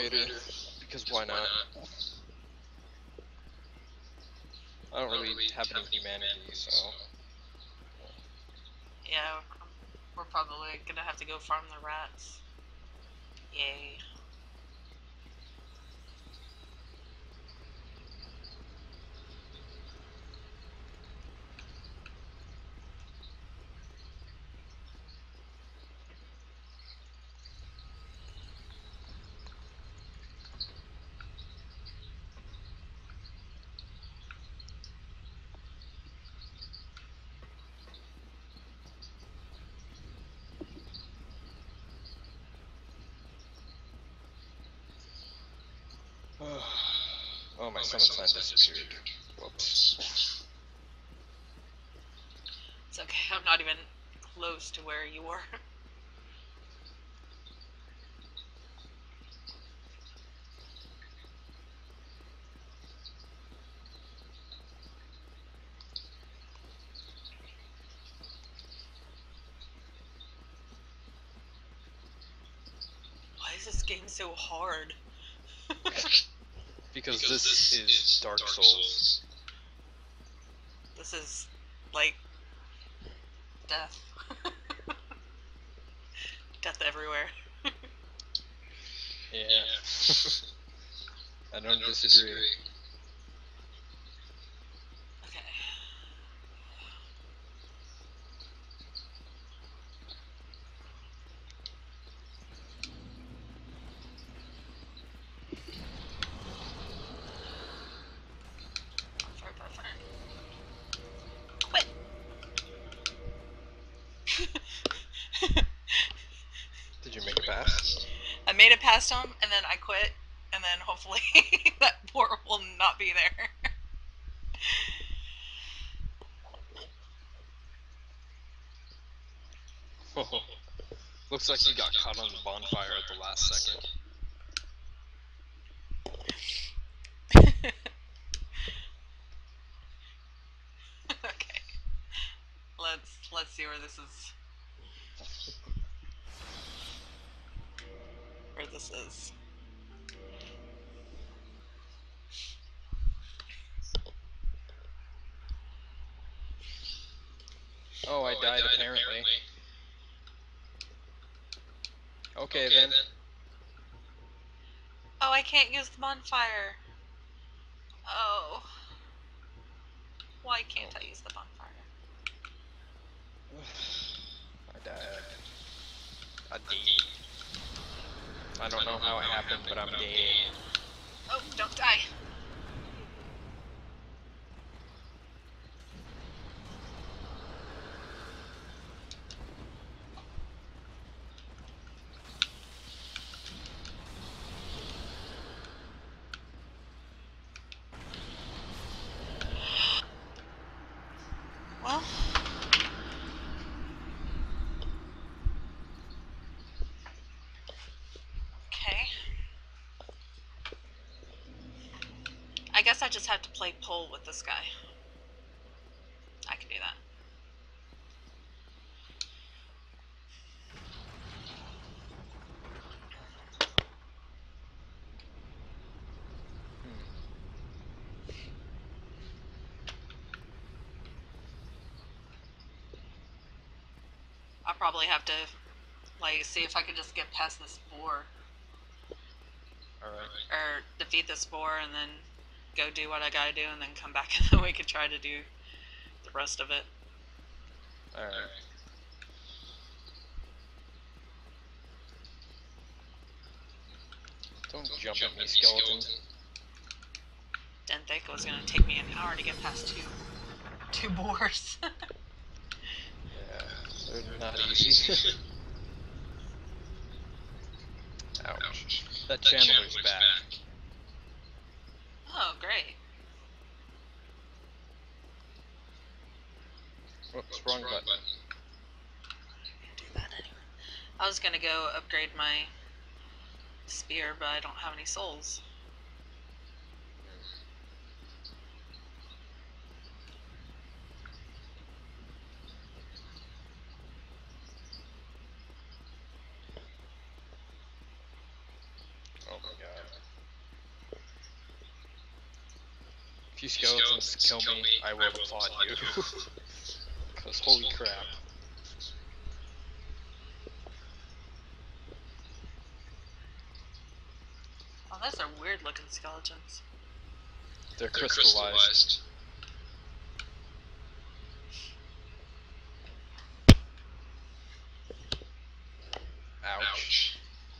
elevator, because why not? I don't really have any humanity, so... Yeah, we're probably gonna have to go farm the rats. Yay. Oh, my summon sign disappeared. Whoops. It's okay, I'm not even close to where you were. Why is this game so hard? Because this is Dark Souls. This is, like, death. Death everywhere. Yeah. I don't disagree. Okay. Quit! Did you make it past? I made it past him, and then I quit, and then hopefully that port will not be there. Looks like you got caught on the bonfire at the last second. Okay. Let's see where this is. Where this is. Oh, I died apparently. Okay then. Oh, I can't use the bonfire. Oh. Why can't I use the bonfire? I died. I dead. I don't know how it happened, but I'm dead. Oh, don't die. Well, okay. I guess I just have to play pole with this guy. I can do that. I'll probably have to, like, see if I could just get past this boar. Alright. Or defeat this boar and then go do what I gotta do and then come back and then we could try to do the rest of it. Alright. Don't jump at me, skeleton. Didn't think it was gonna take me an hour to get past two boars. Yeah, they're not easy. Ouch. That Chandler's back. Oh, great. Whoops, wrong button. Do that anyway. I was gonna go upgrade my spear, but I don't have any souls. Oh, god. If you skeletons kill me, I will applaud you. Cause holy crap. Oh, those are weird looking skeletons. They're crystallized. Ouch.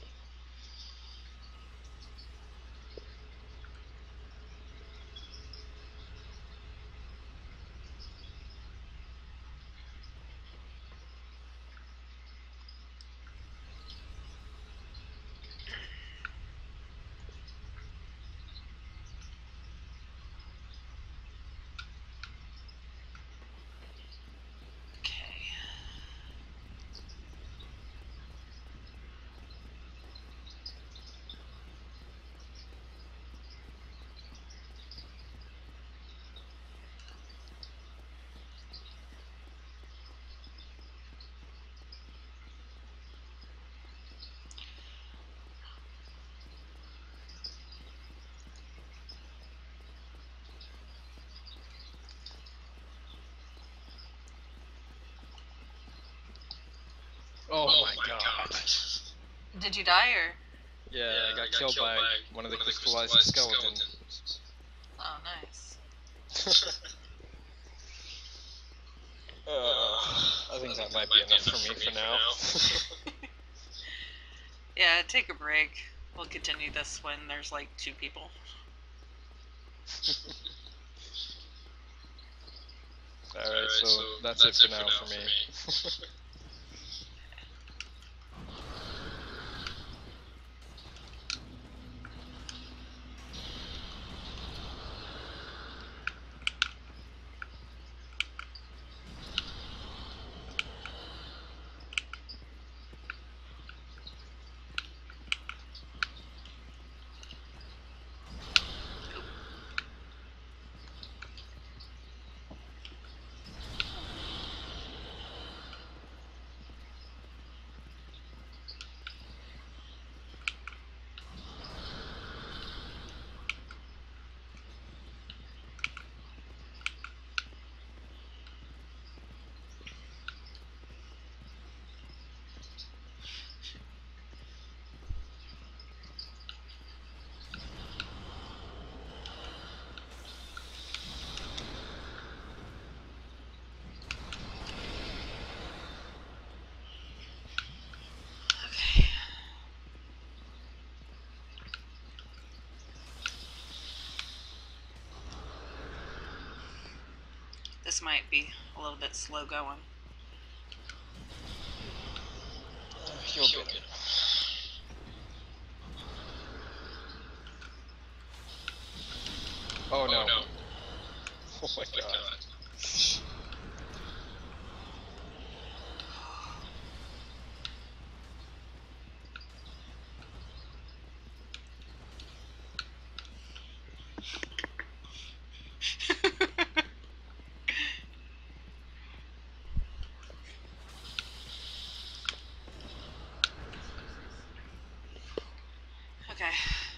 Okay. Oh my god. Did you die or? Yeah, I got killed by one of the crystallized skeletons. Oh, nice. I think that might be enough for me for now. Yeah, take a break. We'll continue this when there's like 2 people. Alright, so that's it for now for me. Okay. This might be a little bit slow going. You'll get it. Oh no. Oh my god. Okay.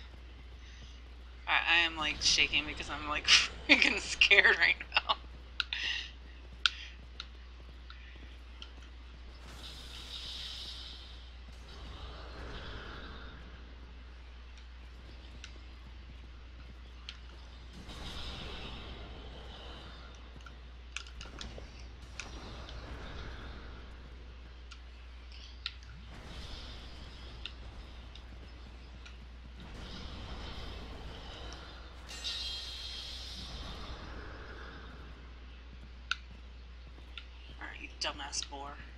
I am like shaking because I'm like freaking scared right now. Alright, you dumbass boar.